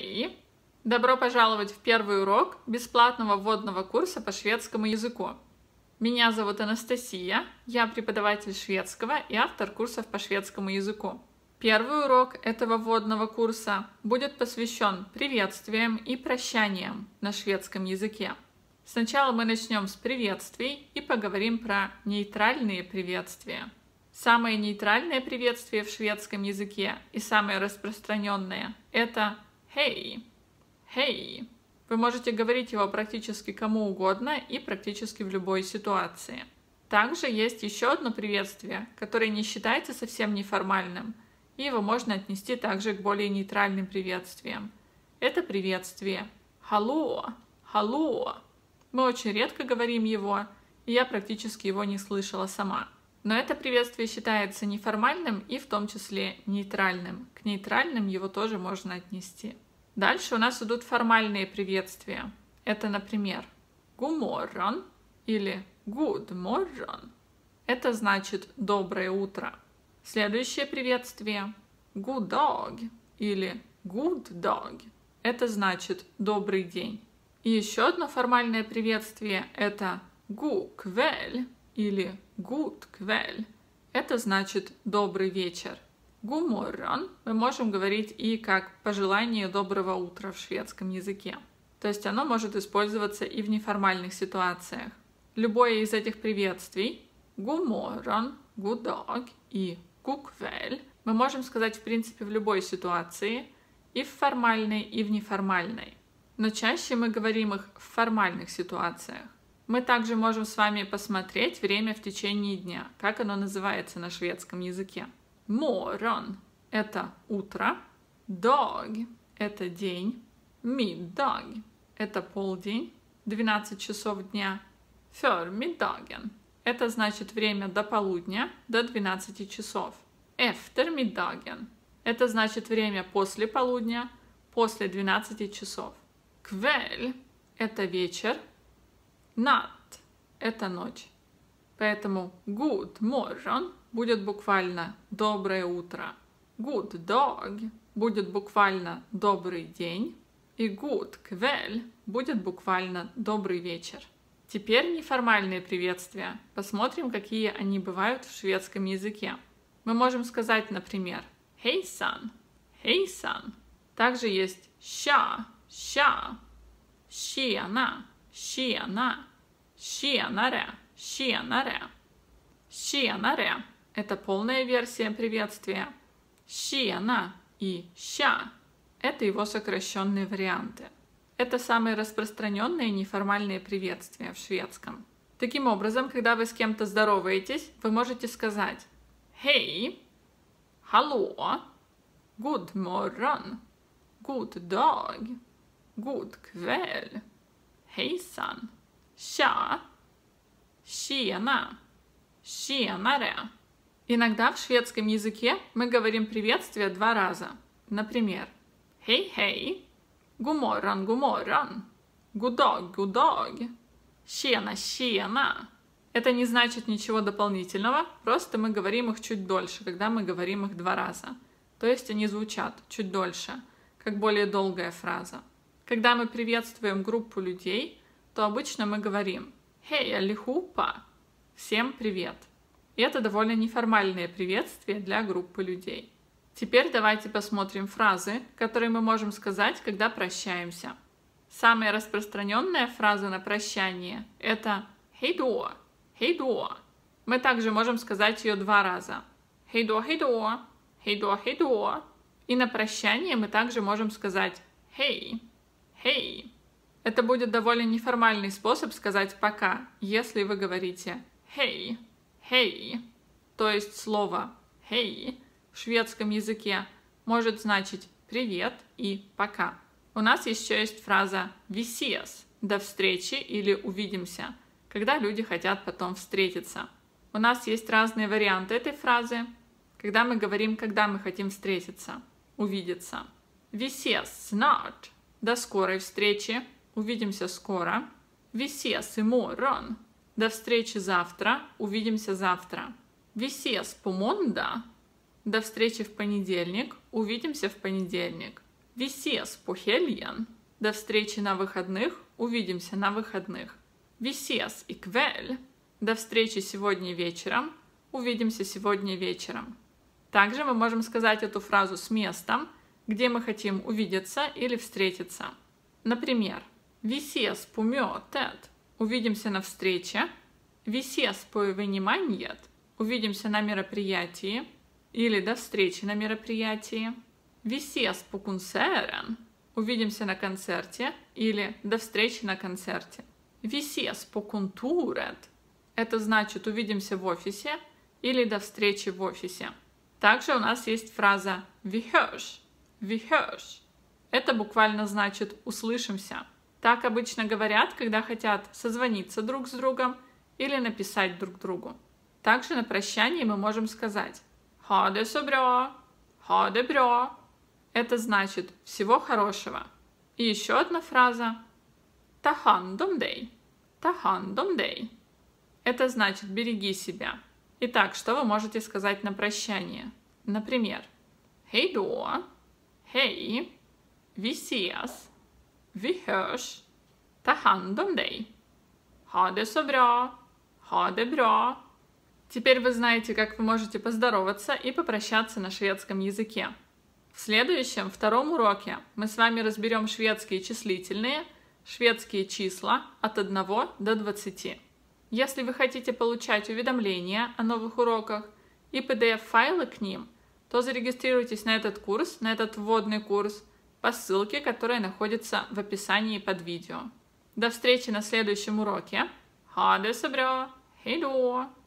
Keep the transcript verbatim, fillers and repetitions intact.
Hej! Добро пожаловать в первый урок бесплатного вводного курса по шведскому языку. Меня зовут Анастасия, я преподаватель шведского и автор курсов по шведскому языку. Первый урок этого вводного курса будет посвящен приветствиям и прощаниям на шведском языке. Сначала мы начнем с приветствий и поговорим про нейтральные приветствия. Самое нейтральное приветствие в шведском языке и самое распространенное – это «hej». «Hej». Вы можете говорить его практически кому угодно и практически в любой ситуации. Также есть еще одно приветствие, которое не считается совсем неформальным, и его можно отнести также к более нейтральным приветствиям. Это приветствие «hallå», «hallå». Мы очень редко говорим его, и я практически его не слышала сама. Но это приветствие считается неформальным и в том числе нейтральным. К нейтральным его тоже можно отнести. Дальше у нас идут формальные приветствия. Это, например, God morgon или God morgon. Это значит «доброе утро». Следующее приветствие God dag или God dag. Это значит «добрый день». И еще одно формальное приветствие – это God kväll или God kväll. Это значит «добрый вечер». God morgon мы можем говорить и как пожелание доброго утра в шведском языке. То есть оно может использоваться и в неформальных ситуациях. Любое из этих приветствий God morgon, God dag и God kväll мы можем сказать в принципе в любой ситуации, и в формальной, и в неформальной. Но чаще мы говорим их в формальных ситуациях. Мы также можем с вами посмотреть время в течение дня, как оно называется на шведском языке. Morgon – это утро, dag – это день, middag – это полдень, двенадцать часов дня, förmiddagen – это значит время до полудня, до двенадцати часов, eftermiddagen – это значит время после полудня, после двенадцати часов, kväll – это вечер, natt – это ночь. Поэтому God morgon будет буквально «доброе утро», God dag будет буквально «добрый день» и God kväll будет буквально «добрый вечер». Теперь неформальные приветствия. Посмотрим, какие они бывают в шведском языке. Мы можем сказать, например, «hejsan», «hejsan». Также есть «tja», «tja», «tjena», «tjena», «tjenare», «tjenare», «tjenare». Это полная версия приветствия. «Tjena» и «tja» – это его сокращенные варианты. Это самые распространенные неформальные приветствия в шведском. Таким образом, когда вы с кем-то здороваетесь, вы можете сказать «Hej», «Hallå», «God morgon», «God dag», «God kväll», «Hejsan», «tja», «tjena», «tjenare». Иногда в шведском языке мы говорим приветствие два раза. Например, «Hej, hej», «God morgon, god morgon», «God dag, god dag», «Tjena, tjena». Это не значит ничего дополнительного, просто мы говорим их чуть дольше, когда мы говорим их два раза. То есть они звучат чуть дольше, как более долгая фраза. Когда мы приветствуем группу людей, то обычно мы говорим «Hej allihopa», «Всем привет». И это довольно неформальное приветствие для группы людей. Теперь давайте посмотрим фразы, которые мы можем сказать, когда прощаемся. Самая распространенная фраза на прощание – это «hej då», «hej då». Мы также можем сказать ее два раза. «Hej då, hej då», «hej då, hej då». И на прощание мы также можем сказать «hej», «hej». Это будет довольно неформальный способ сказать «пока», если вы говорите «hej», «hej». То есть слово «hej» в шведском языке может значить «привет» и «пока». У нас еще есть фраза «vi ses» – «до встречи» или «увидимся», когда люди хотят потом встретиться. У нас есть разные варианты этой фразы, когда мы говорим, когда мы хотим встретиться, увидеться. «Vi ses snart» – «до скорой встречи», «увидимся скоро». «Vi ses imorgon» – «до встречи завтра», «увидимся завтра». «Vi ses på måndag» – «до встречи в понедельник», «увидимся в понедельник». Vi ses på helgen. До встречи на выходных. Увидимся на выходных. Vi ses ikväll. До встречи сегодня вечером. Увидимся сегодня вечером. Также мы можем сказать эту фразу с местом, где мы хотим увидеться или встретиться. Например, Vi ses på mötet. Увидимся на встрече. Vi ses på evenemanget. Увидимся на мероприятии. Или до встречи на мероприятии. Vi ses på konserten. Увидимся на концерте. Или до встречи на концерте. Vi ses på kontoret. Это значит увидимся в офисе или до встречи в офисе. Также у нас есть фраза Vi hörs. Vi hörs. Это буквально значит услышимся. Так обычно говорят, когда хотят созвониться друг с другом или написать друг другу. Также на прощании мы можем сказать Ha det så bra. Ha det bra. Это значит всего хорошего. И еще одна фраза Ta hand om dig. Ta hand om dig. Это значит береги себя. Итак, что вы можете сказать на прощание? Например, Hej då. Hej. Vi ses. Vi hörs. Ta hand om dig. Ha det så bra. Ha det bra. Теперь вы знаете, как вы можете поздороваться и попрощаться на шведском языке. В следующем, втором уроке мы с вами разберем шведские числительные, шведские числа от одного до двадцати. Если вы хотите получать уведомления о новых уроках и пи ди эф-файлы к ним, то зарегистрируйтесь на этот курс, на этот вводный курс, по ссылке, которая находится в описании под видео. До встречи на следующем уроке. Ha det så bra. Hej då!